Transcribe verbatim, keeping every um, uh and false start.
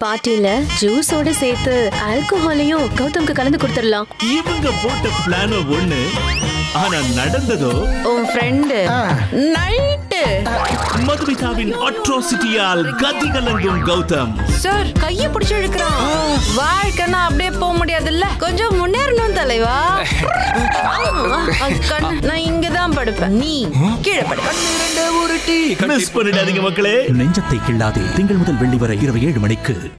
பார்ட்டில ஜூஸோட சேர்த்து ஆல்கஹாலையும் கௌதம்க்கு கலந்து கொடுத்துடலாம். இவங்க போட்ட பிளானோ ஒண்ணு, ஆனா நடந்ததோ உன் ஃப்ரெண்டு நைட்டு மதுமிதாவின் அட்ராசிட்டியால் கதி கலங்கும் கௌதம். சார் கைய பிடிச்சு இழுக்கிறான். வாழ்க்கைன்னா அப்படியே போக முடியாதுல்ல, கொஞ்சம் முன்னேறணும் தலைவா. நான் இங்கதான் படுப்பேன், நீ கீழே படுப்ப. மிஸ் பண்ணிடாதீங்க மக்களே. நெஞ்சத்தை கிள்ளாதே திங்கள் முதல் வெள்ளி வரை இரவு ஏழு மணிக்கு.